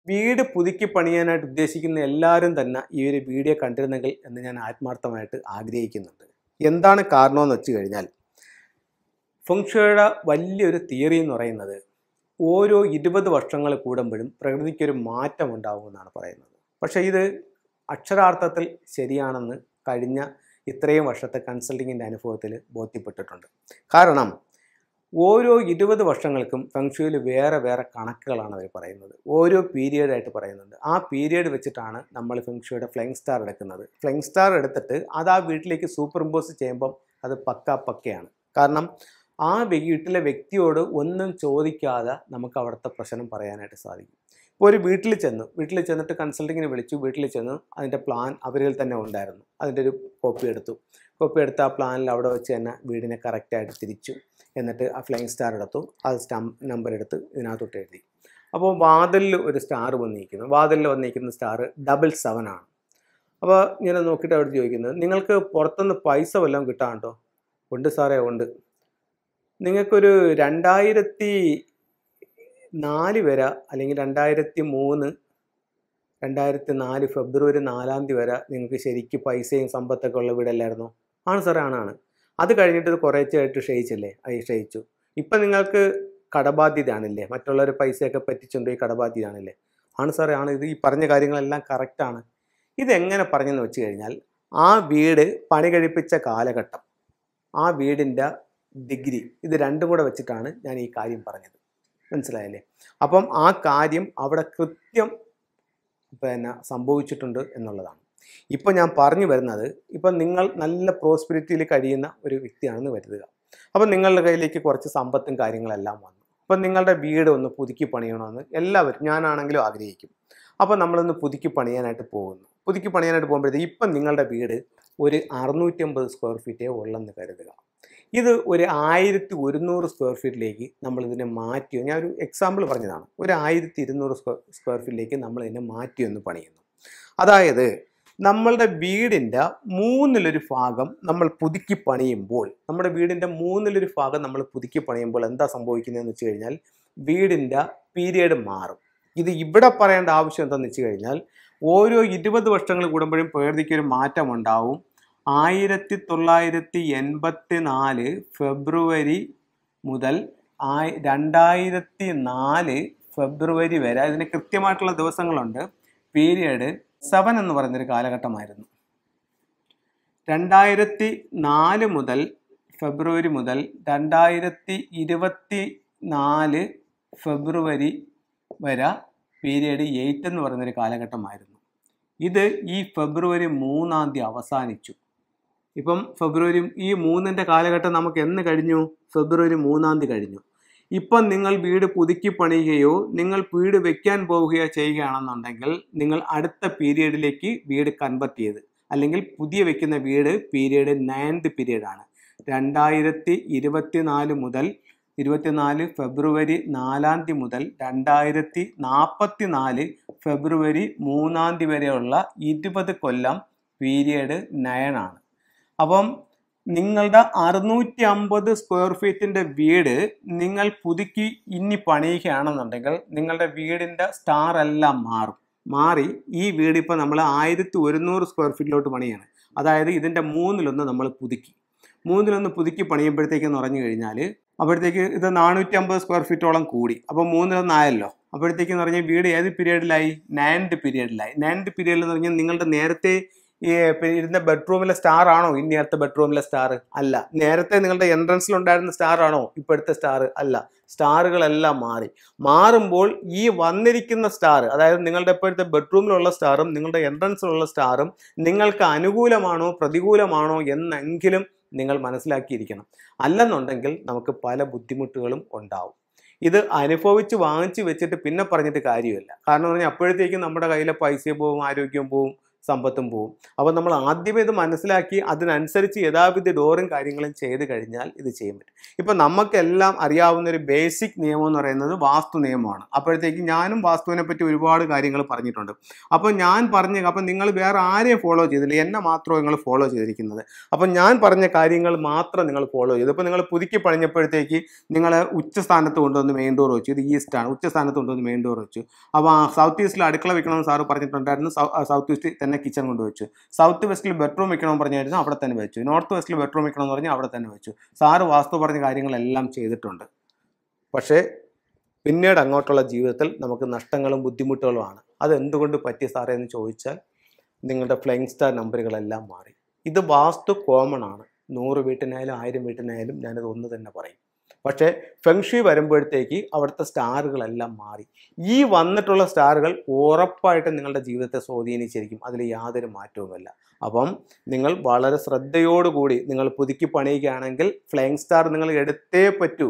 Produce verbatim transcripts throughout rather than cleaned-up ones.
വീട് പുതുക്കി പണിയാനായിട്ട് ഉദ്ദേശിക്കുന്ന എല്ലാവരും തന്നെ ഈ ഒരു വീഡിയോ കണ്ടിരുന്നെങ്കിൽ എന്ന് ഞാൻ ആത്മാർത്ഥമായിട്ട് ആഗ്രഹിക്കുന്നുണ്ട്. എന്താണ് കാരണമെന്ന് വെച്ച് കഴിഞ്ഞാൽ, ഫെങ്ഷുയുടെ വലിയൊരു തിയറി എന്ന് പറയുന്നത് ഓരോ ഇരുപത് വർഷങ്ങൾ കൂടുമ്പോഴും പ്രകൃതിക്കൊരു മാറ്റം ഉണ്ടാകുമെന്നാണ് പറയുന്നത്. പക്ഷേ ഇത് അക്ഷരാർത്ഥത്തിൽ ശരിയാണെന്ന് കഴിഞ്ഞ ഇത്രയും വർഷത്തെ കൺസൾട്ടിങ്ങിൻ്റെ അനുഭവത്തിൽ ബോധ്യപ്പെട്ടിട്ടുണ്ട്. കാരണം ഓരോ ഇരുപത് വർഷങ്ങൾക്കും ഫെങ്ഷുയിൽ വേറെ വേറെ കണക്കുകളാണ് അവർ പറയുന്നത്. ഓരോ പീരിയഡായിട്ട് പറയുന്നുണ്ട്. ആ പീരിയഡ് വെച്ചിട്ടാണ് നമ്മൾ ഫെങ്ഷുയുടെ ഫ്ലൈങ് സ്റ്റാർ എടുക്കുന്നത്. ഫ്ലൈങ് സ്റ്റാർ എടുത്തിട്ട് അത് ആ വീട്ടിലേക്ക് സൂപ്പർ ഇമ്പോസ് ചെയ്യുമ്പം അത് പക്ക പക്കയാണ്. കാരണം ആ വീട്ടിലെ വ്യക്തിയോട് ഒന്നും ചോദിക്കാതെ നമുക്ക് അവിടുത്തെ പ്രശ്നം പറയാനായിട്ട് സാധിക്കും. ഇപ്പോൾ ഒരു വീട്ടിൽ ചെന്നു വീട്ടിൽ ചെന്നിട്ട് കൺസൾട്ടിങ്ങിന് വിളിച്ചു. വീട്ടിൽ ചെന്നു അതിൻ്റെ പ്ലാൻ അവരിൽ തന്നെ ഉണ്ടായിരുന്നു. അതിൻ്റെ ഒരു കോപ്പി എടുത്തു. കോപ്പി എടുത്ത് ആ പ്ലാനിൽ അവിടെ വെച്ച് തന്നെ വീടിനെ കറക്റ്റായിട്ട് തിരിച്ചു. എന്നിട്ട് ആ ഫ്ലൈങ് സ്റ്റാർ എടുത്തു. അത് സ്റ്റാമ്പ് നമ്പർ എടുത്ത് ഇതിനകത്തോട്ട് എഴുതി. അപ്പോൾ വാതിലിൽ ഒരു സ്റ്റാർ വന്നിരിക്കുന്നു. വാതിലിൽ വന്നിരിക്കുന്ന സ്റ്റാർ ഡബിൾ സെവൻ ആണ്. അപ്പോൾ ഇങ്ങനെ നോക്കിയിട്ട് അവിടെ ചോദിക്കുന്നത്, നിങ്ങൾക്ക് പുറത്തുനിന്ന് പൈസ വല്ലതും കിട്ടാനുണ്ടോ? ഉണ്ട് സാറേ, ഉണ്ട്. നിങ്ങൾക്കൊരു രണ്ടായിരത്തി നാല് വരെ അല്ലെങ്കിൽ രണ്ടായിരത്തി മൂന്ന് രണ്ടായിരത്തി നാല് ഫെബ്രുവരി നാലാം തീയതി വരെ നിങ്ങൾക്ക് ശരിക്കും പൈസയും സമ്പത്തൊക്കെ ഉള്ള വീടല്ലായിരുന്നോ? ആണ് സാറേ, ആണാണ്. അത് കഴിഞ്ഞിട്ട് ഇത് കുറേച്ചായിട്ട് ക്ഷയിച്ചില്ലേ? അത് ക്ഷയിച്ചു. ഇപ്പം നിങ്ങൾക്ക് കടബാധ്യതയാണില്ലേ? മറ്റുള്ളവർ പൈസയൊക്കെ പറ്റിച്ചുകൊണ്ട് ഈ കടബാധ്യതയാണില്ലേ? ആണ് സാറേ, ആണ്. ഇത് ഈ പറഞ്ഞ കാര്യങ്ങളെല്ലാം കറക്റ്റാണ്. ഇതെങ്ങനെ പറഞ്ഞെന്ന് വെച്ച് കഴിഞ്ഞാൽ, ആ വീട് പണി കഴിപ്പിച്ച കാലഘട്ടം, ആ വീടിൻ്റെ ഡിഗ്രി, ഇത് രണ്ടും കൂടെ വെച്ചിട്ടാണ് ഞാൻ ഈ കാര്യം പറഞ്ഞത്. മനസ്സിലായല്ലേ? അപ്പം ആ കാര്യം അവിടെ കൃത്യം പിന്നെ സംഭവിച്ചിട്ടുണ്ട് എന്നുള്ളതാണ്. ഇപ്പം ഞാൻ പറഞ്ഞു വരുന്നത്, ഇപ്പം നിങ്ങൾ നല്ല പ്രോസ്പെരിറ്റിയിൽ കഴിയുന്ന ഒരു വ്യക്തിയാണെന്ന് കരുതുക. അപ്പം നിങ്ങളുടെ കയ്യിലേക്ക് കുറച്ച് സമ്പത്തും കാര്യങ്ങളെല്ലാം വന്നു. അപ്പം നിങ്ങളുടെ വീട് ഒന്ന് പുതുക്കി പണിയണമെന്ന് എല്ലാവരും, ഞാനാണെങ്കിലും ആഗ്രഹിക്കും. അപ്പം നമ്മളൊന്ന് പുതുക്കി പണിയാനായിട്ട് പോകുന്നു. പുതുക്കി പണിയാനായിട്ട് പോകുമ്പോഴത്തേക്ക് ഇപ്പം നിങ്ങളുടെ വീട് ഒരു അറുന്നൂറ്റി അമ്പത് സ്ക്വയർ ഫീറ്റേ ഉള്ളെന്ന് കരുതുക. ഇത് ഒരു ആയിരത്തി ഒരുന്നൂറ് സ്ക്വയർ ഫീറ്റിലേക്ക് നമ്മളിതിനെ മാറ്റിയോ, ഞാൻ ഒരു എക്സാമ്പിൾ പറഞ്ഞതാണ്. ഒരു ആയിരത്തി ഇരുന്നൂറ് സ്ക്വയർ സ്ക്വയർ ഫീറ്റിലേക്ക് നമ്മളിതിനെ മാറ്റിയൊന്ന് പണിയുന്നു. അതായത് നമ്മളുടെ വീടിൻ്റെ മൂന്നിലൊരു ഭാഗം നമ്മൾ പുതുക്കി പണിയുമ്പോൾ, നമ്മുടെ വീടിൻ്റെ മൂന്നിലൊരു ഭാഗം നമ്മൾ പുതുക്കി പണിയുമ്പോൾ എന്താ സംഭവിക്കുന്നതെന്ന് വെച്ച് കഴിഞ്ഞാൽ, വീടിൻ്റെ പീരിയഡ് മാറും. ഇത് ഇവിടെ പറയേണ്ട ആവശ്യം എന്താണെന്ന് വെച്ച് കഴിഞ്ഞാൽ, ഓരോ ഇരുപത് വർഷങ്ങൾ കൂടുമ്പോഴും പ്രകൃതിക്കൊരു മാറ്റം ഉണ്ടാവും. ആയിരത്തി തൊള്ളായിരത്തി എൺപത്തി നാല് ഫെബ്രുവരി മുതൽ ആയി രണ്ടായിരത്തി നാല് ഫെബ്രുവരി വരെ ഇതിന് കൃത്യമായിട്ടുള്ള ദിവസങ്ങളുണ്ട്. പീരിയഡ് സെവൻ എന്ന് പറയുന്നൊരു കാലഘട്ടമായിരുന്നു. രണ്ടായിരത്തി നാല് മുതൽ ഫെബ്രുവരി മുതൽ രണ്ടായിരത്തി ഇരുപത്തി നാല് ഫെബ്രുവരി വരെ പീരിയഡ് എയ്റ്റ് എന്ന് പറയുന്നൊരു കാലഘട്ടമായിരുന്നു. ഇത് ഈ ഫെബ്രുവരി മൂന്നാം തീയതി അവസാനിച്ചു. ഇപ്പം ഫെബ്രുവരി ഈ മൂന്നിൻ്റെ കാലഘട്ടം നമുക്ക് എന്ന് കഴിഞ്ഞു? ഫെബ്രുവരി മൂന്നാം തീയതി കഴിഞ്ഞു. ഇപ്പം നിങ്ങൾ വീട് പുതുക്കി പണിയുകയോ നിങ്ങൾ വീട് വെക്കാൻ പോവുകയോ ചെയ്യുകയാണെന്നുണ്ടെങ്കിൽ, നിങ്ങൾ അടുത്ത പീരിയഡിലേക്ക് വീട് കൺവെർട്ട് ചെയ്ത്, അല്ലെങ്കിൽ പുതിയ വെക്കുന്ന വീട് പീരിയഡ് നയൻത് പീരിയഡാണ്. രണ്ടായിരത്തി ഇരുപത്തി നാല് മുതൽ ഇരുപത്തിനാല് ഫെബ്രുവരി നാലാം തീയതി മുതൽ രണ്ടായിരത്തി നാൽപ്പത്തി നാല് ഫെബ്രുവരി മൂന്നാം തീയതി വരെയുള്ള ഇരുപത് കൊല്ലം പീരിയഡ് നയനാണ്. അപ്പം നിങ്ങളുടെ അറുന്നൂറ്റി അമ്പത് സ്ക്വയർ ഫീറ്റിൻ്റെ വീട് നിങ്ങൾ പുതുക്കി ഇനി പണിയുകയാണെന്നുണ്ടെങ്കിൽ, നിങ്ങളുടെ വീടിൻ്റെ സ്റ്റാർ എല്ലാം മാറും. മാറി ഈ വീട് ഇപ്പോൾ നമ്മൾ ആയിരത്തി ഒരുന്നൂറ് സ്ക്വയർ ഫീറ്റിലോട്ട് പണിയാണ്. അതായത് ഇതിൻ്റെ മൂന്നിലൊന്ന് നമ്മൾ പുതുക്കി മൂന്നിലൊന്ന് പുതുക്കി പണിയുമ്പോഴത്തേക്കെന്ന് പറഞ്ഞു കഴിഞ്ഞാൽ, അപ്പോഴത്തേക്ക് ഇത് നാനൂറ്റി അമ്പത് സ്ക്വയർ ഫീറ്റോളം കൂടി. അപ്പോൾ മൂന്നിലൊന്നായല്ലോ. അപ്പോഴത്തേക്കെന്ന് പറഞ്ഞാൽ വീട് ഏത് പീരിയഡിലായി? നയൻത് പീരിയഡിലായി. നയൻത് പീരിയഡിൽ എന്ന് പറഞ്ഞാൽ നിങ്ങളുടെ നേരത്തെ ഈ ഇരുന്ന ബെഡ്റൂമിലെ സ്റ്റാർ ആണോ ഇനി നേരത്തെ ബെഡ്റൂമിലെ സ്റ്റാർ? അല്ല. നേരത്തെ നിങ്ങളുടെ എൻട്രൻസിലുണ്ടായിരുന്ന സ്റ്റാർ ആണോ ഇപ്പോഴത്തെ സ്റ്റാർ? അല്ല. സ്റ്റാറുകളെല്ലാം മാറി. മാറുമ്പോൾ ഈ വന്നിരിക്കുന്ന സ്റ്റാർ, അതായത് നിങ്ങളുടെ ഇപ്പോഴത്തെ ബെഡ്റൂമിലുള്ള സ്റ്റാറും നിങ്ങളുടെ എൻട്രൻസിലുള്ള സ്റ്റാറും നിങ്ങൾക്ക് അനുകൂലമാണോ പ്രതികൂലമാണോ എന്നെങ്കിലും നിങ്ങൾ മനസ്സിലാക്കിയിരിക്കണം. അല്ലെന്നുണ്ടെങ്കിൽ നമുക്ക് പല ബുദ്ധിമുട്ടുകളും ഉണ്ടാവും. ഇത് അനുഭവിച്ച് വാങ്ങിച്ച് വെച്ചിട്ട് പിന്നെ പറഞ്ഞിട്ട് കാര്യമില്ല. കാരണം എന്ന് പറഞ്ഞാൽ അപ്പോഴത്തേക്കും നമ്മുടെ കയ്യിലെ പൈസയും പോവും, ആരോഗ്യം പോവും, സമ്പത്തും പോവും. അപ്പോൾ നമ്മൾ ആദ്യമേ ഇത് മനസ്സിലാക്കി അതിനനുസരിച്ച് യഥാവിധ ഡോറും കാര്യങ്ങളും ചെയ്ത് കഴിഞ്ഞാൽ ഇത് ചെയ്യാൻ പറ്റും. ഇപ്പം നമുക്കെല്ലാം അറിയാവുന്ന ഒരു ബേസിക് നിയമം എന്ന് പറയുന്നത് വാസ്തു നിയമമാണ്. അപ്പോഴത്തേക്ക് ഞാനും വാസ്തുവിനെ പറ്റി ഒരുപാട് കാര്യങ്ങൾ പറഞ്ഞിട്ടുണ്ട്. അപ്പോൾ ഞാൻ പറഞ്ഞ അപ്പം നിങ്ങൾ വേറെ ആരെയും ഫോളോ ചെയ്തില്ല, എന്നെ മാത്രമേ നിങ്ങൾ ഫോളോ ചെയ്തിരിക്കുന്നത്. അപ്പം ഞാൻ പറഞ്ഞ കാര്യങ്ങൾ മാത്രം നിങ്ങൾ ഫോളോ ചെയ്തു. ഇപ്പോൾ നിങ്ങൾ പുതുക്കി പണിഞ്ഞപ്പോഴത്തേക്ക് നിങ്ങൾ ഉച്ചസ്ഥാനത്ത് കൊണ്ടുവന്ന് മെയിൻ ഡോർ വെച്ചു. ഇത് ഈസ്റ്റാണ്, ഉച്ചസ്ഥാനത്ത് കൊണ്ടുവന്ന് മെയിൻ ഡോർ വെച്ചു. അപ്പോൾ സൗത്ത് ഈസ്റ്റിൽ അടുക്കള വെക്കണമെന്ന് സാറ് പറഞ്ഞിട്ടുണ്ടായിരുന്നു. സൗത്ത് ഈസ്റ്റിൽ തന്നെ കിച്ചൺ കൊണ്ടുവച്ചു. സൗത്ത് വെസ്റ്റിൽ ബെഡ്റൂം വെക്കണമെന്ന് പറഞ്ഞായിരുന്നു, അവിടെ തന്നെ വെച്ചു. നോർത്ത് വെസ്റ്റിൽ ബെഡ്റൂം വെക്കണമെന്ന് പറഞ്ഞാൽ അവിടെ തന്നെ വെച്ചു. സാറ് വാസ്തു പറഞ്ഞ കാര്യങ്ങളെല്ലാം ചെയ്തിട്ടുണ്ട്. പക്ഷേ പിന്നീട് അങ്ങോട്ടുള്ള ജീവിതത്തിൽ നമുക്ക് നഷ്ടങ്ങളും ബുദ്ധിമുട്ടുകളുമാണ്. അതെന്തുകൊണ്ട് പറ്റി സാറേ എന്ന് ചോദിച്ചാൽ നിങ്ങളുടെ ഫ്ലൈങ് സ്റ്റാർ നമ്പറുകളെല്ലാം മാറി. ഇത് വാസ്തു കോമൺ ആണ്. നൂറ് വീട്ടിനായാലും ആയിരം വീട്ടിനായാലും ഞാനത് ഒന്ന് തന്നെ പറയും. പക്ഷേ ഫെങ്ഷി വരുമ്പോഴത്തേക്ക് അവിടുത്തെ സ്റ്റാറുകളെല്ലാം മാറി. ഈ വന്നിട്ടുള്ള സ്റ്റാറുകൾ ഉറപ്പായിട്ടും നിങ്ങളുടെ ജീവിതത്തെ സ്വാധീനിച്ചിരിക്കും. അതിൽ യാതൊരു മാറ്റവുമില്ല. അപ്പം നിങ്ങൾ വളരെ ശ്രദ്ധയോടുകൂടി നിങ്ങൾ പുതുക്കി പണിയുകയാണെങ്കിൽ ഫ്ലൈങ് സ്റ്റാർ നിങ്ങൾ എടുത്തേ പറ്റൂ.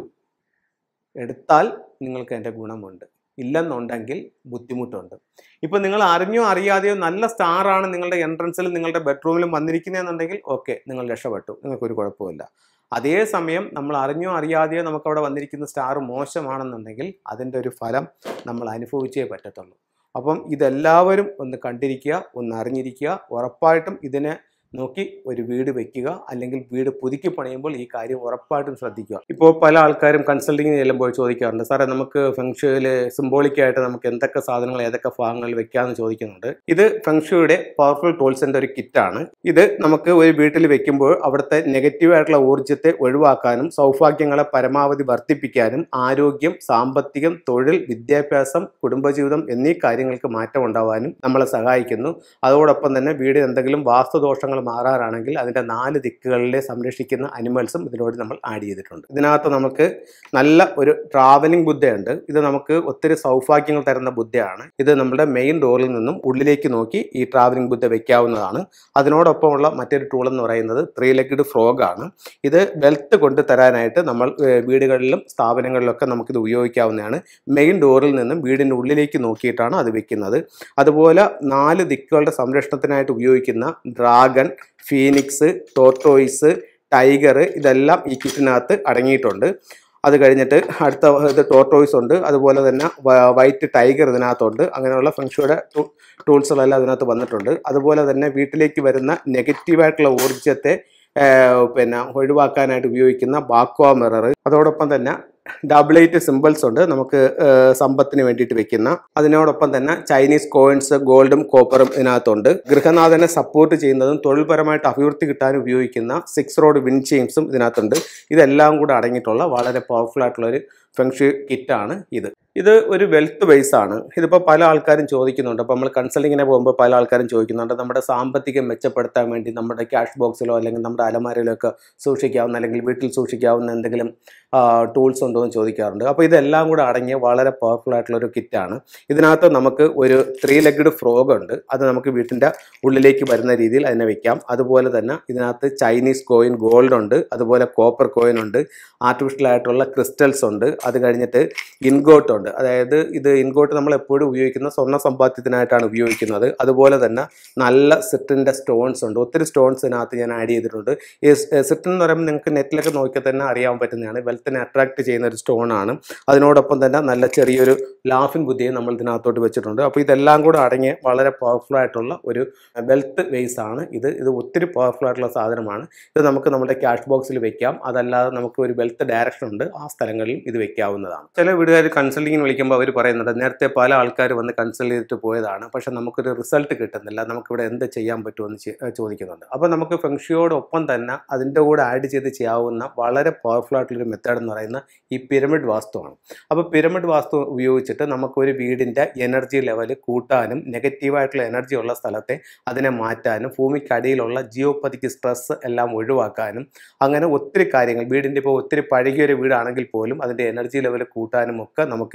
എടുത്താൽ നിങ്ങൾക്ക് എൻ്റെ ഗുണമുണ്ട്, ഇല്ലെന്നുണ്ടെങ്കിൽ ബുദ്ധിമുട്ടുണ്ട്. ഇപ്പം നിങ്ങൾ അറിഞ്ഞോ അറിയാതെയോ നല്ല സ്റ്റാറാണ് നിങ്ങളുടെ എൻട്രൻസിലും നിങ്ങളുടെ ബെഡ്റൂമിലും വന്നിരിക്കുന്നതെന്നുണ്ടെങ്കിൽ ഓക്കെ, നിങ്ങൾ രക്ഷപ്പെട്ടു, നിങ്ങൾക്കൊരു കുഴപ്പമില്ല. അതേസമയം നമ്മൾ അറിഞ്ഞോ അറിയാതെയോ നമുക്കവിടെ വന്നിരിക്കുന്ന സ്റ്റാർ മോശമാണെന്നുണ്ടെങ്കിൽ അതിൻ്റെ ഒരു ഫലം നമ്മൾ അനുഭവിച്ചേ പറ്റത്തുള്ളൂ. അപ്പം ഇതെല്ലാവരും ഒന്ന് കണ്ടിരിക്കുക, ഒന്ന് അറിഞ്ഞിരിക്കുക. ഉറപ്പായിട്ടും ഇതിനെ നോക്കി ഒരു വീട് വെക്കുക, അല്ലെങ്കിൽ വീട് പുതുക്കി പണിയുമ്പോൾ ഈ കാര്യം ഉറപ്പായിട്ടും ശ്രദ്ധിക്കുക. ഇപ്പോൾ പല ആൾക്കാരും കൺസൾട്ടിങ്ങിന് ചെല്ലുമ്പോൾ ചോദിക്കാറുണ്ട്, സാറേ നമുക്ക് ഫെങ്ഷുയിൽ സിംബോളിക്കായിട്ട് നമുക്ക് എന്തൊക്കെ സാധനങ്ങൾ ഏതൊക്കെ ഭാഗങ്ങളിൽ വെക്കാമെന്ന് ചോദിക്കുന്നുണ്ട്. ഇത് ഫെങ്ഷുയുടെ പവർഫുൾ ടൂൾസിൻ്റെ ഒരു കിറ്റാണ്. ഇത് നമുക്ക് ഒരു വീട്ടിൽ വെക്കുമ്പോൾ അവിടുത്തെ നെഗറ്റീവായിട്ടുള്ള ഊർജ്ജത്തെ ഒഴിവാക്കാനും സൗഭാഗ്യങ്ങളെ പരമാവധി വർദ്ധിപ്പിക്കാനും ആരോഗ്യം, സാമ്പത്തികം, തൊഴിൽ, വിദ്യാഭ്യാസം, കുടുംബജീവിതം എന്നീ കാര്യങ്ങൾക്ക് മാറ്റം ഉണ്ടാവാനും നമ്മളെ സഹായിക്കുന്നു. അതോടൊപ്പം തന്നെ വീടിന് എന്തെങ്കിലും വാസ്തുദോഷങ്ങൾ മാറാറാണെങ്കിൽ അതിൻ്റെ നാല് ദിക്കുകളിലെ സംരക്ഷിക്കുന്ന അനിമൽസും ഇതിനോട് നമ്മൾ ആഡ് ചെയ്തിട്ടുണ്ട്. ഇതിനകത്ത് നമുക്ക് നല്ല ഒരു ട്രാവലിംഗ് ബുദ്ധയുണ്ട്. ഇത് നമുക്ക് ഒത്തിരി സൗഭാഗ്യങ്ങൾ തരുന്ന ബുദ്ധയാണ്. ഇത് നമ്മുടെ മെയിൻ ഡോറിൽ നിന്നും ഉള്ളിലേക്ക് നോക്കി ഈ ട്രാവലിംഗ് ബുദ്ധ വെക്കാവുന്നതാണ്. അതിനോടൊപ്പമുള്ള മറ്റൊരു ടൂൾ എന്ന് പറയുന്നത് ത്രീ ലെഗ്ഡ് ഫ്രോഗ് ആണ്. ഇത് വെൽത്ത് കൊണ്ട് തരാനായിട്ട് നമ്മൾ വീടുകളിലും സ്ഥാപനങ്ങളിലൊക്കെ നമുക്കിത് ഉപയോഗിക്കാവുന്നതാണ്. മെയിൻ ഡോറിൽ നിന്നും വീടിൻ്റെ ഉള്ളിലേക്ക് നോക്കിയിട്ടാണ് അത് വെക്കുന്നത്. അതുപോലെ നാല് ദിക്കുകളുടെ സംരക്ഷണത്തിനായിട്ട് ഉപയോഗിക്കുന്ന ഡ്രാഗൺ, ഫീനിക്സ്, ടോർട്ടോയിസ്, ടൈഗർ ഇതെല്ലാം ഈ കിറ്റിനകത്ത് അടങ്ങിയിട്ടുണ്ട്. അത് കഴിഞ്ഞിട്ട് അടുത്ത ഇത് ടോർട്ടോയിസ് ഉണ്ട്, അതുപോലെ തന്നെ വൈറ്റ് ടൈഗർ ഇതിനകത്തുണ്ട്. അങ്ങനെയുള്ള ഫെങ്ഷുയുടെ ടൂൾസുകളെല്ലാം അതിനകത്ത് വന്നിട്ടുണ്ട്. അതുപോലെ തന്നെ വീട്ടിലേക്ക് വരുന്ന നെഗറ്റീവായിട്ടുള്ള ഊർജ്ജത്തെ പിന്നെ ഒഴിവാക്കാനായിട്ട് ഉപയോഗിക്കുന്ന ബാക്വ മിറർ, അതോടൊപ്പം തന്നെ ഡബിൾ എയ്റ്റ് സിമ്പിൾസ് ഉണ്ട് നമുക്ക് സമ്പത്തിന് വേണ്ടിയിട്ട് വെക്കുന്ന. അതിനോടൊപ്പം തന്നെ ചൈനീസ് കോയിൻസ്, ഗോൾഡും കോപ്പറും ഇതിനകത്തുണ്ട്. ഗൃഹനാഥനെ സപ്പോർട്ട് ചെയ്യുന്നതും തൊഴിൽപരമായിട്ട് അഭിവൃദ്ധി കിട്ടാൻ ഉപയോഗിക്കുന്ന സിക്സ് റോഡ് വിൻ ചെയിൻസും ഇതിനകത്തുണ്ട്. ഇതെല്ലാം കൂടെ അടങ്ങിയിട്ടുള്ള വളരെ പവർഫുൾ ആയിട്ടുള്ള ഒരു ഫെങ്ഷു കിറ്റാണ് ഇത്. ഇത് ഒരു വെൽത്ത് ബേസ് ആണ്. ഇതിപ്പോൾ പല ആൾക്കാരും ചോദിക്കുന്നുണ്ട്. അപ്പോൾ നമ്മൾ കൺസൾട്ടിങ്ങിനെ പോകുമ്പോൾ പല ആൾക്കാരും ചോദിക്കുന്നുണ്ട്, നമ്മുടെ സാമ്പത്തികം മെച്ചപ്പെടുത്താൻ വേണ്ടി നമ്മുടെ ക്യാഷ് ബോക്സിലോ അല്ലെങ്കിൽ നമ്മുടെ അലമാരയിലോ ഒക്കെ സൂക്ഷിക്കാവുന്ന അല്ലെങ്കിൽ വീട്ടിൽ സൂക്ഷിക്കാവുന്ന എന്തെങ്കിലും ടൂൾസ് ഉണ്ടോ എന്ന് ചോദിക്കാറുണ്ട്. അപ്പോൾ ഇതെല്ലാം കൂടെ അടങ്ങിയ വളരെ പവർഫുൾ ആയിട്ടുള്ള ഒരു കിറ്റാണ്. ഇതിനകത്ത് നമുക്ക് ഒരു ത്രീ ലെഗ്ഡ് ഫ്രോഗ് ഉണ്ട്. അത് നമുക്ക് വീട്ടിൻ്റെ ഉള്ളിലേക്ക് വരുന്ന രീതിയിൽ അതിനെ വെക്കാം. അതുപോലെ തന്നെ ഇതിനകത്ത് ചൈനീസ് കോയിൻ, ഗോൾഡ് ഉണ്ട്, അതുപോലെ കോപ്പർ കോയിൻ ഉണ്ട്, ആർട്ടിഫിഷ്യൽ ആയിട്ടുള്ള ക്രിസ്റ്റൽസ് ഉണ്ട്. അത് കഴിഞ്ഞിട്ട് ഇൻഗോട്ട് ഉണ്ട്. അതായത് ഇത് ഇൻഗോട്ട് നമ്മൾ എപ്പോഴും ഉപയോഗിക്കുന്ന സ്വർണ്ണ സമ്പാദ്യത്തിനായിട്ടാണ് ഉപയോഗിക്കുന്നത്. അതുപോലെ തന്നെ നല്ല സിറ്റിൻ്റെ സ്റ്റോൺസ് ഉണ്ട്. ഒത്തിരി സ്റ്റോൺസ് ഇതിനകത്ത് ഞാൻ ആഡ് ചെയ്തിട്ടുണ്ട്. ഈ സിറ്റിൻ എന്ന് പറയുമ്പോൾ നിങ്ങൾക്ക് നെറ്റിലൊക്കെ നോക്കിയാൽ തന്നെ അറിയാൻ പറ്റുന്നതാണ്. വെൽത്തിനെ അട്രാക്ട് ചെയ്യുന്ന ഒരു സ്റ്റോൺ ആണ്. അതിനോടൊപ്പം തന്നെ നല്ല ചെറിയൊരു ലാഫിൻ ബുദ്ധിയെ നമ്മൾ ഇതിനകത്തോട്ട് വെച്ചിട്ടുണ്ട്. അപ്പോൾ ഇതെല്ലാം കൂടെ അടങ്ങിയ വളരെ പവർഫുൾ ആയിട്ടുള്ള ഒരു വെൽത്ത് വേസ് ആണ് ഇത്. ഇത് ഒത്തിരി പവർഫുൾ ആയിട്ടുള്ള സാധനമാണ്. ഇത് നമുക്ക് നമ്മുടെ ക്യാഷ് ബോക്സിൽ വെക്കാം. അതല്ലാതെ നമുക്ക് ഒരു വെൽത്ത് ഡയറക്ഷൻ ഉണ്ട്, ആ സ്ഥലങ്ങളിൽ ഇത് വെക്കാവുന്നതാണ്. ചില വീടുകാർ കൺസൾട്ടിങ്ങിന് വിളിക്കുമ്പോൾ അവർ പറയുന്നുണ്ട്, നേരത്തെ പല ആൾക്കാർ വന്ന് കൺസൾട്ട് ചെയ്തിട്ട് പോയതാണ്, പക്ഷെ നമുക്കൊരു റിസൾട്ട് കിട്ടുന്നില്ല, നമുക്കിവിടെ എന്ത് ചെയ്യാൻ പറ്റുമെന്ന് ചോദിക്കുന്നുണ്ട്. അപ്പോൾ നമുക്ക് ഫെങ്ഷിയോടൊപ്പം തന്നെ അതിൻ്റെ കൂടെ ആഡ് ചെയ്ത് ചെയ്യാവുന്ന വളരെ പവർഫുൾ ആയിട്ടുള്ളൊരു മെത്തേഡ് എന്ന് പറയുന്ന ഈ പിരമിഡ് വാസ്തുവാണ്. അപ്പോൾ പിരമിഡ് വാസ്തു ഉപയോഗിച്ചിട്ട് നമുക്കൊരു വീടിൻ്റെ എനർജി ലെവൽ കൂട്ടാനും നെഗറ്റീവായിട്ടുള്ള എനർജി ഉള്ള സ്ഥലത്തെ അതിനെ മാറ്റാനും ഭൂമിക്കടിയിലുള്ള ജിയോപതിക് സ്ട്രെസ് എല്ലാം ഒഴിവാക്കാനും അങ്ങനെ ഒത്തിരി കാര്യങ്ങൾ, വീടിൻ്റെ ഇപ്പോൾ ഒത്തിരി പഴകിയൊരു വീടാണെങ്കിൽ പോലും അതിൻ്റെ എനർജി ലെവൽ കൂട്ടാനും ഒക്കെ നമുക്ക്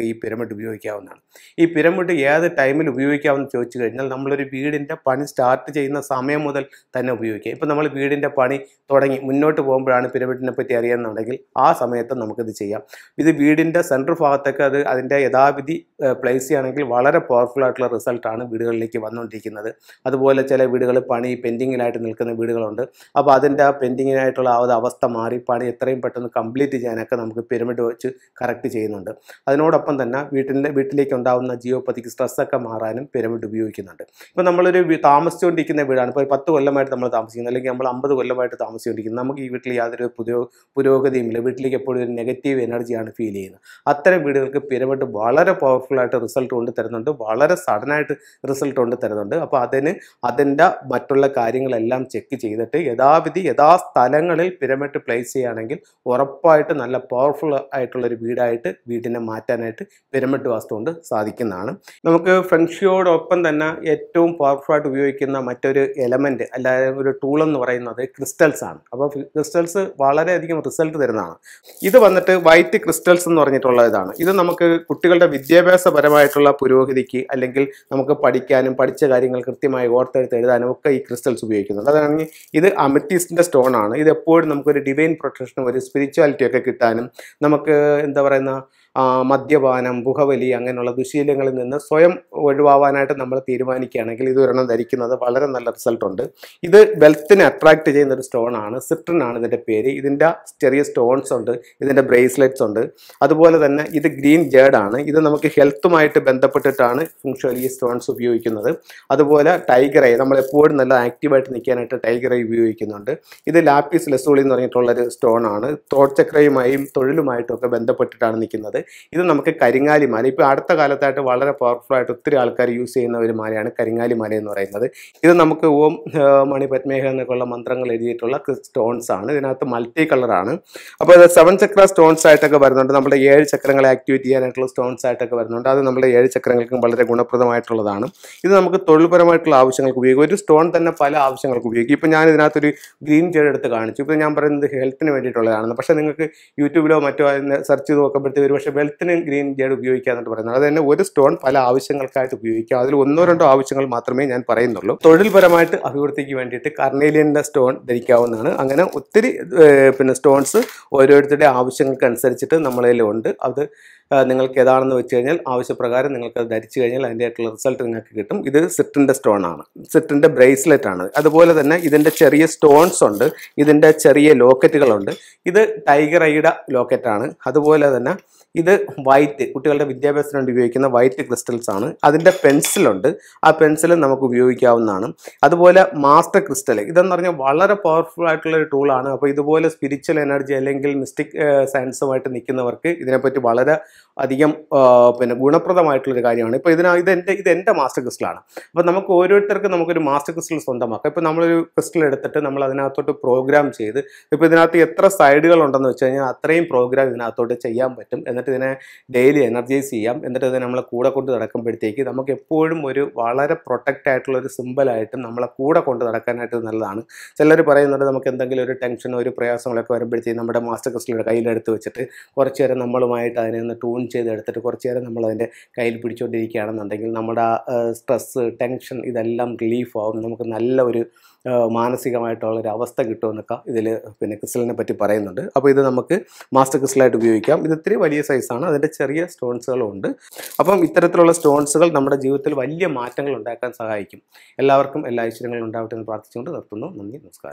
ഈ പിരമിഡ് ഉപയോഗിക്കാവുന്നതാണ്. ഈ പിരമിഡ് ഏത് ടൈമിൽ ഉപയോഗിക്കാമെന്ന് ചോദിച്ചു കഴിഞ്ഞാൽ നമ്മളൊരു വീടിൻ്റെ പണി സ്റ്റാർട്ട് ചെയ്യുന്ന സമയം മുതൽ തന്നെ ഉപയോഗിക്കാം. ഇപ്പം നമ്മൾ വീടിൻ്റെ പണി തുടങ്ങി മുന്നോട്ട് പോകുമ്പോഴാണ് പിരമിഡിനെ പറ്റി അറിയുന്നുണ്ടെങ്കിൽ ആ സമയത്ത് നമുക്കിത് ചെയ്യാം. ഇത് വീടിൻ്റെ സെൻട്രൽ ഭാഗത്തൊക്കെ അത് അതിൻ്റെ യഥാവിധി പ്ലേസ് ചെയ്യുകയാണെങ്കിൽ വളരെ പവർഫുൾ ആയിട്ടുള്ള റിസൾട്ടാണ് വീടുകളിലേക്ക് വന്നുകൊണ്ടിരിക്കുന്നത്. അതുപോലെ ചില വീടുകൾ പണി പെൻഡിങ്ങിലായിട്ട് നിൽക്കുന്ന വീടുകളുണ്ട്. അപ്പോൾ അതിൻ്റെ ആ പെൻഡിങ്ങിനായിട്ടുള്ള ആ ഒരു അവസ്ഥ മാറി പണി എത്രയും പെട്ടെന്ന് കംപ്ലീറ്റ് ചെയ്യാനൊക്കെ നമുക്ക് പിരമിഡ് വെച്ച് കറക്റ്റ് ചെയ്യുന്നുണ്ട്. അതിനോടൊപ്പം തന്നെ വീട്ടിൻ്റെ വീട്ടിലേക്ക് ഉണ്ടാകുന്ന ജിയോപതിക്ക് സ്ട്രെസ്സൊക്കെ മാറാനും പിരമിഡ് ഉപയോഗിക്കുന്നുണ്ട്. ഇപ്പോൾ നമ്മളൊരു താമസിച്ചുകൊണ്ടിരിക്കുന്ന വീടാണ്, ഇപ്പോൾ ഒരു പത്ത് കൊല്ലമായിട്ട് നമ്മൾ താമസിക്കുന്നത്, അല്ലെങ്കിൽ നമ്മൾ അമ്പത് കൊല്ലമായിട്ട് താമസിച്ചുകൊണ്ടിരിക്കുന്നത്, നമുക്ക് ഈ വീട്ടിൽ യാതൊരു പുതിയ പുരോഗതിയുമില്ല, വീട്ടിലേക്ക് എപ്പോഴും ഒരു നെഗറ്റീവ് എനർജിയാണ് ഫീൽ ചെയ്യുന്നത്. അത്തരം വീടുകൾക്ക് പിരമിഡ് വളരെ പവർഫുള്ളായിട്ട് റിസൾട്ട് കൊണ്ട് തരുന്നുണ്ട്, വളരെ സഡനായിട്ട് റിസൾട്ട് കൊണ്ട് തരുന്നുണ്ട്. അപ്പോൾ അതിന് അതിൻ്റെ മറ്റുള്ള കാര്യങ്ങളെല്ലാം ചെക്ക് ചെയ്തിട്ട് യഥാവിധി യഥാ സ്ഥലങ്ങളിൽ പിരമിഡ് പ്ലേസ് ചെയ്യുകയാണെങ്കിൽ ഉറപ്പായിട്ട് നല്ല പവർഫുൾ ആയിട്ടുള്ളൊരു വീടായിട്ട് വീടിനെ മാറ്റാനായിട്ട് പിരമിഡ് വാസ്തു കൊണ്ട് സാധിക്കുന്നതാണ്. നമുക്ക് ഫെങ്ഷുയോടൊപ്പം തന്നെ ഏറ്റവും പവർഫുൾ ആയിട്ട് ഉപയോഗിക്കുന്ന മറ്റൊരു എലമെൻറ്റ് അല്ലാതെ ഒരു ടൂൾ എന്ന് പറയുന്നത് ക്രിസ്റ്റൽസ് ആണ്. അപ്പോൾ ക്രിസ്റ്റൽസ് വളരെയധികം റിസൾട്ട് തരുന്നതാണ്. ഇത് വന്നിട്ട് വൈറ്റ് ക്രിസ്റ്റൽസ് എന്ന് പറഞ്ഞിട്ടുള്ള ഇതാണ്. ഇത് നമുക്ക് കുട്ടികളുടെ വിദ്യാഭ്യാസപരമായിട്ടുള്ള പുരോഗതിക്ക് അല്ലെങ്കിൽ നമുക്ക് പഠിക്കാനും പഠിച്ച കാര്യങ്ങൾ കൃത്യമായി ഓർത്തെടുത്ത് എഴുതാനും ഒക്കെ ഈ ക്രിസ്റ്റൽസ് ഉപയോഗിക്കുന്നുണ്ട്. അതാണെങ്കിൽ ഇത് അമറ്റീസിൻ്റെ സ്റ്റോൺ ആണ്. ഇത് എപ്പോഴും നമുക്കൊരു ഡിവൈൻ പ്രൊട്ടക്ഷനും ഒരു സ്പിരിച്വാലിറ്റി ഒക്കെ കിട്ടാനും നമുക്ക് എന്താ പറയുന്ന മദ്യപാനം, പുകവലി അങ്ങനെയുള്ള ദുശീലങ്ങളിൽ നിന്ന് സ്വയം ഒഴിവാവാനായിട്ട് നമ്മൾ തീരുമാനിക്കുകയാണെങ്കിൽ ഇത് ഒരെണ്ണം ധരിക്കുന്നത് വളരെ നല്ല റിസൾട്ടുണ്ട്. ഇത് വെൽത്തിനെ അട്രാക്റ്റ് ചെയ്യുന്ന ഒരു സ്റ്റോൺ ആണ്. സിട്രൺ ആണ് ഇതിൻ്റെ പേര്. ഇതിൻ്റെ ചെറിയ സ്റ്റോൺസ് ഉണ്ട്, ഇതിൻ്റെ ബ്രേസ്ലെറ്റ്സ് ഉണ്ട്. അതുപോലെ തന്നെ ഇത് ഗ്രീൻ ജേഡ് ആണ്. ഇത് നമുക്ക് ഹെൽത്തുമായിട്ട് ബന്ധപ്പെട്ടിട്ടാണ് ഫുങ്ഷുവലി ഈ സ്റ്റോൺസ് ഉപയോഗിക്കുന്നത്. അതുപോലെ ടൈഗർ ഐ, നമ്മളെപ്പോഴും നല്ല ആക്റ്റീവായിട്ട് നിൽക്കാനായിട്ട് ടൈഗർ ഐ ഉപയോഗിക്കുന്നുണ്ട്. ഇത് ലാപ്പീസ് ലസൂളി എന്ന് പറഞ്ഞിട്ടുള്ളൊരു സ്റ്റോൺ ആണ്. തോട്ട് ചക്രയുമായും തൊഴിലുമായിട്ടും ഒക്കെ ബന്ധപ്പെട്ടിട്ടാണ് നിൽക്കുന്നത്. ഇത് നമുക്ക് കരിങ്ങാലി മാല, ഇപ്പോൾ അടുത്ത കാലത്തായിട്ട് വളരെ പവർഫുൾ ആയിട്ട് ഒത്തിരി ആൾക്കാർ യൂസ് ചെയ്യുന്ന ഒരു മാലയാണ് കരിങ്ങാലി മാല എന്ന് പറയുന്നത്. ഇത് നമുക്ക് ഓം മണി പത്മേഹ എന്നൊക്കെയുള്ള മന്ത്രങ്ങൾ എഴുതിയിട്ടുള്ള സ്റ്റോൺസ് ആണ്. ഇതിനകത്ത് മൾട്ടി കളറാണ്. അപ്പോൾ ഇത് സെവൻ ചക്ര സ്റ്റോൺസ് ആയിട്ടൊക്കെ വരുന്നുണ്ട്. നമ്മുടെ ഏഴ് ചക്രങ്ങളെ ആക്ടിവേറ്റ് ചെയ്യാനായിട്ടുള്ള സ്റ്റോൺസ് ആയിട്ടൊക്കെ വരുന്നുണ്ട്. അത് നമ്മുടെ ഏഴ് ചക്രങ്ങൾക്കും വളരെ ഗുണപ്രദമായിട്ടുള്ളതാണ്. ഇത് നമുക്ക് തൊഴിൽപരമായിട്ടുള്ള ആവശ്യങ്ങൾക്ക് ഉപയോഗിക്കും. ഒരു സ്റ്റോൺ തന്നെ പല ആവശ്യങ്ങൾക്ക് ഉപയോഗിക്കും. ഇപ്പോൾ ഞാൻ ഇതിനകത്തൊരു ഗ്രീൻ ജേഡ് എടുത്ത് കാണിച്ചു. ഇപ്പോൾ ഞാൻ പറയുന്നത് ഹെൽത്തിന് വേണ്ടിയിട്ടുള്ളതാണ്. പക്ഷേ നിങ്ങൾക്ക് യൂട്യൂബിലോ മറ്റോ സെർച്ച് ചെയ്ത് നോക്കുമ്പോഴത്തേക്ക് ഒരു പക്ഷേ വെൽത്തിന് ഗ്രീൻ ജേഡ് ഉപയോഗിക്കാമെന്നിട്ട് പറയുന്നത്. അത് തന്നെ ഒരു സ്റ്റോൺ പല ആവശ്യങ്ങൾക്കായിട്ട് ഉപയോഗിക്കാം. അതിൽ ഒന്നോ രണ്ടോ ആവശ്യങ്ങൾ മാത്രമേ ഞാൻ പറയുന്നുള്ളൂ. തൊഴിൽപരമായിട്ട് അഭിവൃദ്ധിക്ക് വേണ്ടിയിട്ട് കർണേലിയൻ്റെ സ്റ്റോൺ ധരിക്കാവുന്നതാണ്. അങ്ങനെ ഒത്തിരി പിന്നെ സ്റ്റോൺസ് ഓരോരുത്തരുടെ ആവശ്യങ്ങൾക്ക് അനുസരിച്ചിട്ട് നമ്മളതിലുണ്ട്. അത് നിങ്ങൾക്ക് ഏതാണെന്ന് വെച്ച് കഴിഞ്ഞാൽ ആവശ്യപ്രകാരം നിങ്ങൾക്ക് അത് ധരിച്ചു കഴിഞ്ഞാൽ അതിൻ്റെ ആയിട്ടുള്ള റിസൾട്ട് നിങ്ങൾക്ക് കിട്ടും. ഇത് സിട്രിൻ്റെ സ്റ്റോൺ ആണ്, സിട്രിൻ്റെ ബ്രേസ്ലെറ്റ് ആണ്. അതുപോലെ തന്നെ ഇതിൻ്റെ ചെറിയ സ്റ്റോൺസ് ഉണ്ട്, ഇതിൻ്റെ ചെറിയ ലോക്കറ്റുകളുണ്ട്. ഇത് ടൈഗർ ഐയുടെ ലോക്കറ്റാണ്. അതുപോലെ തന്നെ ഇത് വൈറ്റ്, കുട്ടികളുടെ വിദ്യാഭ്യാസത്തിന് വേണ്ടി ഉപയോഗിക്കുന്ന വൈറ്റ് ക്രിസ്റ്റൽസ് ആണ്. അതിൻ്റെ പെൻസിലുണ്ട്, ആ പെൻസിൽ നമുക്ക് ഉപയോഗിക്കാവുന്നതാണ്. അതുപോലെ മാസ്റ്റർ ക്രിസ്റ്റൽ, ഇതെന്ന് പറഞ്ഞാൽ വളരെ പവർഫുൾ ആയിട്ടുള്ള ഒരു ടൂളാണ്. അപ്പോൾ ഇതുപോലെ സ്പിരിച്വൽ എനർജി അല്ലെങ്കിൽ മിസ്റ്റിക് സയൻസുമായിട്ട് നിൽക്കുന്നവർക്ക് ഇതിനെപ്പറ്റി വളരെ അധികം പിന്നെ ഗുണപ്രദമായിട്ടുള്ളൊരു കാര്യമാണ്. ഇപ്പോൾ ഇതിന ഇതെൻ്റെ ഇത് എൻ്റെ മാസ്റ്റർ ക്രിസ്റ്റലാണ്. അപ്പോൾ നമുക്ക് ഓരോരുത്തർക്കും നമുക്കൊരു മാസ്റ്റർ ക്രിസ്റ്റൽ സ്വന്തമാക്കാം. ഇപ്പോൾ നമ്മളൊരു ക്രിസ്റ്റൽ എടുത്തിട്ട് നമ്മൾ അതിനകത്തോട്ട് പ്രോഗ്രാം ചെയ്ത്, ഇപ്പോൾ ഇതിനകത്ത് എത്ര സൈഡുകൾ ഉണ്ടെന്ന് വെച്ച് കഴിഞ്ഞാൽ അത്രയും പ്രോഗ്രാം ഇതിനകത്തോട്ട് ചെയ്യാൻ പറ്റും. എന്നിട്ട് ഇതിനെ ഡെയിലി എനർജൈസ് ചെയ്യാം. എന്നിട്ട് ഇതിനെ നമ്മളെ കൂടെ കൊണ്ട് നടക്കുമ്പോഴത്തേക്ക് നമുക്ക് എപ്പോഴും ഒരു വളരെ പ്രൊട്ടക്റ്റ് ആയിട്ടുള്ള ഒരു സിമ്പിളായിട്ടും നമ്മളെ കൂടെ കൊണ്ട് നടക്കാനായിട്ട് നല്ലതാണ്. ചിലർ പറയുന്നുണ്ട് നമുക്ക് എന്തെങ്കിലും ഒരു ടെൻഷനോ ഒരു പ്രയാസങ്ങളൊക്കെ വരുമ്പോഴത്തേക്ക് നമ്മുടെ മാസ്റ്റർ ക്രിസ്റ്റലിൻ്റെ കയ്യിലെടുത്ത് വെച്ചിട്ട് കുറച്ച് നേരം നമ്മളുമായിട്ട് അതിനെ ഒന്ന് ടൂൺ ചെയ്തെടുത്തിട്ട് കുറച്ച് നേരം നമ്മൾ അതിൻ്റെ കയ്യിൽ പിടിച്ചുകൊണ്ടിരിക്കുകയാണെന്നുണ്ടെങ്കിൽ നമ്മുടെ സ്ട്രെസ്സ്, ടെൻഷൻ ഇതെല്ലാം റിലീഫ് ആവും. നമുക്ക് നല്ല ഒരു മാനസികമായിട്ടുള്ളൊരു അവസ്ഥ കിട്ടുമെന്നൊക്കെ ഇതിൽ പിന്നെ ക്രിസ്റ്റലിനെ പറ്റി പറയുന്നുണ്ട്. അപ്പോൾ ഇത് നമുക്ക് മാസ്റ്റർ ക്രിസ്റ്റലായിട്ട് ഉപയോഗിക്കാം. ഇത് ഇത്തിരി വലിയ സൈസാണ്, അതിൻ്റെ ചെറിയ സ്റ്റോൺസുകളും ഉണ്ട്. അപ്പം ഇത്തരത്തിലുള്ള സ്റ്റോൺസുകൾ നമ്മുടെ ജീവിതത്തിൽ വലിയ മാറ്റങ്ങൾ ഉണ്ടാക്കാൻ സഹായിക്കും. എല്ലാവർക്കും എല്ലാ ഐശ്വര്യങ്ങളും ഉണ്ടാവട്ടെ എന്ന് പ്രാർത്ഥിച്ചുകൊണ്ട് നിർത്തുന്നു. നന്ദി, നമസ്കാരം.